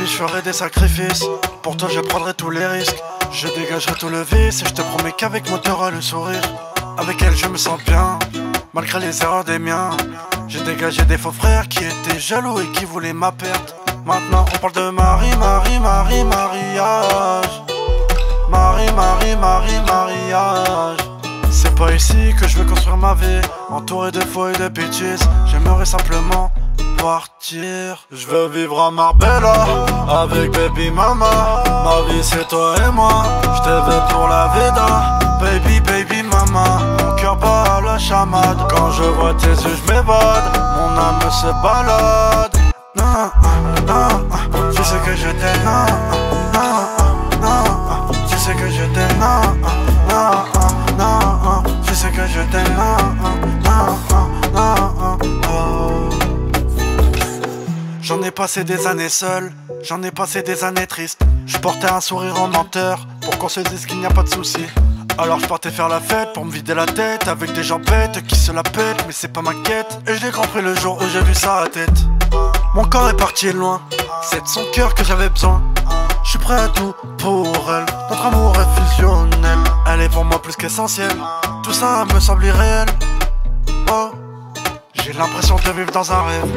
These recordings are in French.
Baby, je ferai des sacrifices. Pour toi, je prendrai tous les risques. Je dégagerai tout le vice et je te promets qu'avec moi t'auras le sourire. Avec elle, je me sens bien, malgré les erreurs des miens. J'ai dégagé des faux frères qui étaient jaloux et qui voulaient ma perte. Maintenant, on parle de mariage. Mariage. C'est pas ici que je veux construire ma vie, entouré de faux et de bitches. J'aimerais simplement partir. Je veux vivre à Marbella avec baby mama. Ma vie c'est toi et moi, je te veux pour la vida. Baby mama, mon cœur bat à la chamade. Quand je vois tes yeux je m'évade, mon âme se balade. Tu sais que je t'aime, tu sais que je t'aime, tu sais que je t'aime, J'en ai passé des années seul, j'en ai passé des années tristes. Je portais un sourire en menteur pour qu'on se dise qu'il n'y a pas de soucis. Alors je partais faire la fête pour me vider la tête avec des gens bêtes qui se la pètent, mais c'est pas ma quête. Et je l'ai compris le jour où j'ai vu ça à la tête. Mon corps est parti loin, c'est de son cœur que j'avais besoin. Je suis prêt à tout pour elle, notre amour est fusionnel. Elle est pour moi plus qu'essentielle, tout ça me semble irréel. Oh, j'ai l'impression de vivre dans un rêve.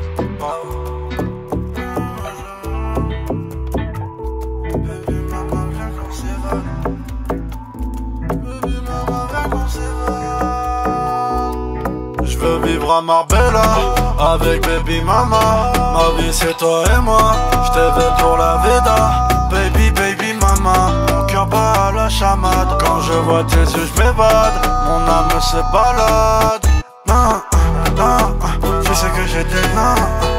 Je veux vivre à Marbella avec baby mama. Ma vie c'est toi et moi, je te veux pour la vida. Baby mama, mon cœur bat à la chamade. Quand je vois tes yeux je m'évade, mon âme se balade. Tu sais que j'étais